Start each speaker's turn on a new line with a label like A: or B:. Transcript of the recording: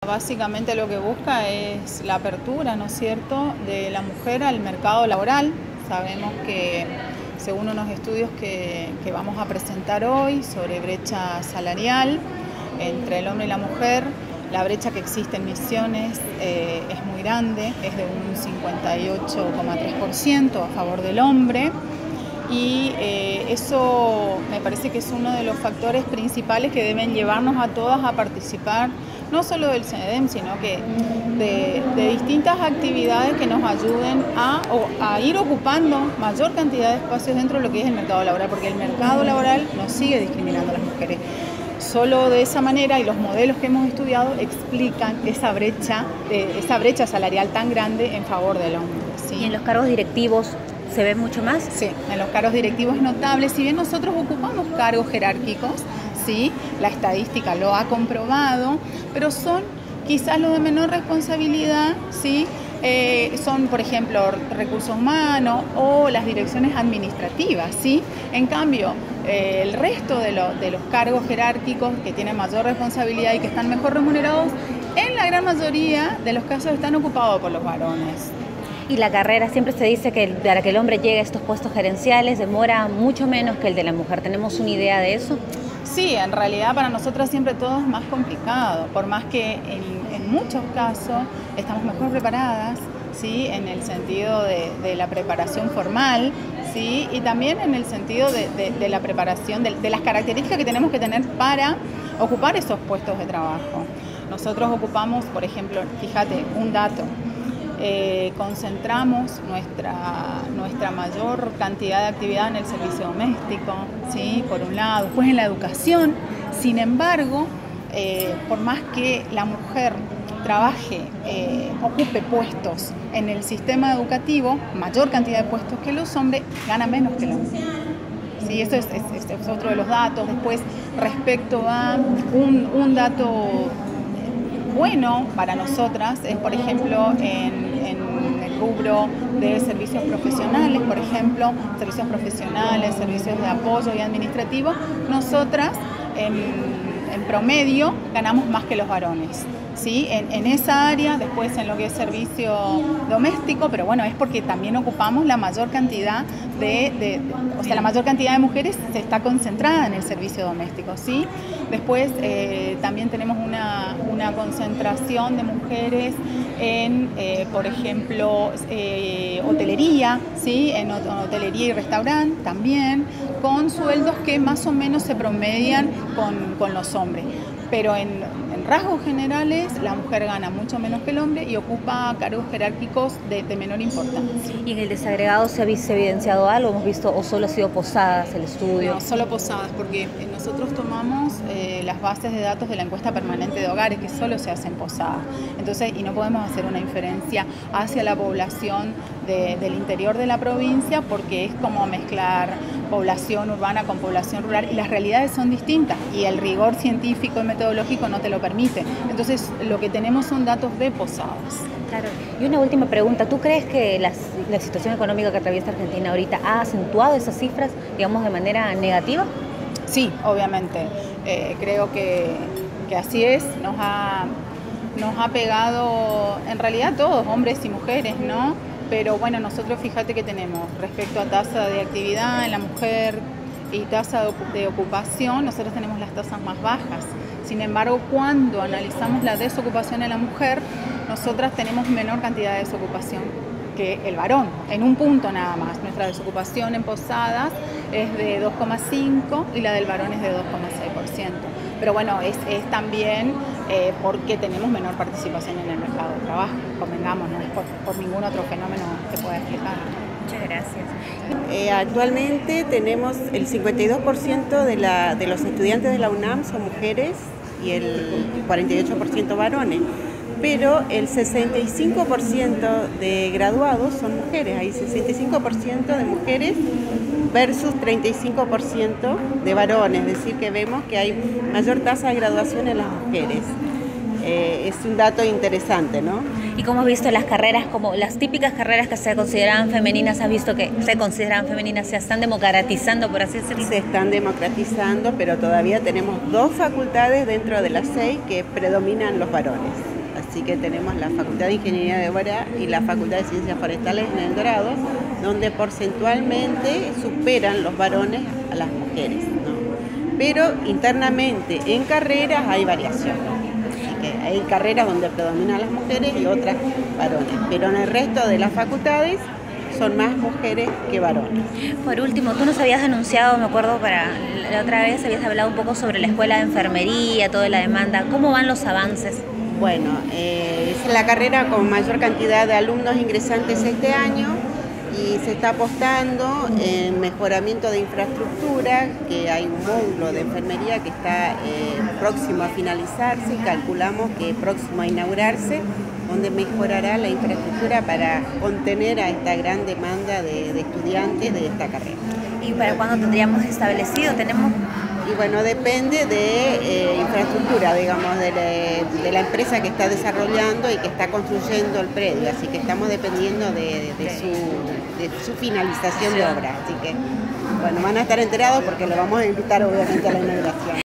A: Básicamente lo que busca es la apertura, ¿no es cierto?, de la mujer al mercado laboral. Sabemos que, según unos estudios que vamos a presentar hoy sobre brecha salarial entre el hombre y la mujer, la brecha que existe en Misiones es muy grande, es de un 58,3% a favor del hombre. Y eso me parece que es uno de los factores principales que deben llevarnos a todas a participar, no solo del CENEDEM, sino que de distintas actividades que nos ayuden a ir ocupando mayor cantidad de espacios dentro de lo que es el mercado laboral, porque el mercado laboral nos sigue discriminando a las mujeres. Solo de esa manera, y los modelos que hemos estudiado explican esa brecha salarial tan grande en favor del hombre, ¿sí?
B: ¿Y en los cargos directivos se ve mucho más?
A: Sí, en los cargos directivos es notable. Si bien nosotros ocupamos cargos jerárquicos, sí, la estadística lo ha comprobado, pero son quizás los de menor responsabilidad, sí. Son, por ejemplo, recursos humanos o las direcciones administrativas, ¿sí? En cambio, el resto de los cargos jerárquicos que tienen mayor responsabilidad y que están mejor remunerados, en la gran mayoría de los casos están ocupados por los varones.
B: Y la carrera, siempre se dice que para que el hombre llegue a estos puestos gerenciales demora mucho menos que el de la mujer. ¿Tenemos una idea de eso?
A: Sí, en realidad para nosotras siempre todo es más complicado, por más que en muchos casos estamos mejor preparadas, ¿sí? En el sentido de la preparación formal, ¿sí? Y también en el sentido de la preparación, de las características que tenemos que tener para ocupar esos puestos de trabajo. Nosotros ocupamos, por ejemplo, fíjate, un dato. Concentramos nuestra mayor cantidad de actividad en el servicio doméstico, ¿sí? Por un lado, después en la educación. Sin embargo, por más que la mujer trabaje, ocupe puestos en el sistema educativo, mayor cantidad de puestos que los hombres, gana menos que los hombres. Sí, eso es otro de los datos. Después, respecto a un dato bueno para nosotras, es por ejemplo en el rubro de servicios profesionales, por ejemplo, servicios profesionales, servicios de apoyo y administrativos, nosotras en promedio ganamos más que los varones, ¿sí? En esa área, después en lo que es servicio doméstico, pero bueno, es porque también ocupamos la mayor cantidad la mayor cantidad de mujeres se está concentrada en el servicio doméstico, ¿sí? Después también tenemos una concentración de mujeres en, por ejemplo, hotelería, ¿sí? En hotelería y restaurante también, con sueldos que más o menos se promedian con los hombres. Pero en rasgos generales, la mujer gana mucho menos que el hombre y ocupa cargos jerárquicos de menor importancia.
B: ¿Y en el desagregado se ha evidenciado algo? ¿Hemos visto o solo ha sido posadas el estudio?
A: No, solo posadas, porque nosotros tomamos las bases de datos de la encuesta permanente de hogares, que solo se hacen posadas. Entonces, y no podemos hacer una inferencia hacia la población del interior de la provincia, porque es como mezclar población urbana con población rural, y las realidades son distintas, y el rigor científico y metodológico no te lo permite. Entonces, lo que tenemos son datos de posadas.
B: Claro. Y una última pregunta, ¿tú crees que la situación económica que atraviesa Argentina ahorita ha acentuado esas cifras, digamos, de manera negativa?
A: Sí, obviamente. Creo que así es. Nos ha pegado, en realidad todos, hombres y mujeres, ¿no? Pero bueno, nosotros fíjate que tenemos respecto a tasa de actividad en la mujer y tasa de ocupación, nosotros tenemos las tasas más bajas. Sin embargo, cuando analizamos la desocupación en la mujer, nosotras tenemos menor cantidad de desocupación que el varón, en un punto nada más. Nuestra desocupación en posadas es de 2,5% y la del varón es de 2,6%. Pero bueno, es también porque tenemos menor participación en el mercado de trabajo, convengamos, no es por ningún otro fenómeno que pueda explicar.
B: Muchas gracias.
C: Actualmente tenemos el 52% de los estudiantes de la UNAM son mujeres y el 48% varones, pero el 65% de graduados son mujeres, hay 65% de mujeres versus 35% de varones, es decir, que vemos que hay mayor tasa de graduación en las mujeres. Es un dato interesante, ¿no?
B: ¿Y cómo has visto las carreras, como las típicas carreras que se consideraban femeninas, has visto que se consideraban femeninas, se están democratizando, por así decirlo?
C: Se están democratizando, pero todavía tenemos 2 facultades dentro de las 6 que predominan los varones. así que tenemos la Facultad de Ingeniería de Obra y la Facultad de Ciencias Forestales en el Dorado, donde porcentualmente superan los varones a las mujeres, ¿no? Pero internamente en carreras hay variación, así que hay carreras donde predominan las mujeres y otras varones, pero en el resto de las facultades son más mujeres que varones.
B: Por último, tú nos habías anunciado, me acuerdo, para la otra vez habías hablado un poco sobre la escuela de enfermería, toda la demanda. ¿Cómo van los avances?
C: Bueno, es la carrera con mayor cantidad de alumnos ingresantes este año y se está apostando en mejoramiento de infraestructura, que hay un módulo de enfermería que está próximo a finalizarse, calculamos que próximo a inaugurarse, donde mejorará la infraestructura para contener a esta gran demanda de estudiantes de esta carrera.
B: ¿Y para cuándo tendríamos establecido? ¿Tenemos?
C: Y bueno, depende de infraestructura, digamos, de la empresa que está desarrollando y que está construyendo el predio, así que estamos dependiendo de su finalización de obra, así que bueno, van a estar enterados porque lo vamos a invitar obviamente a la inauguración.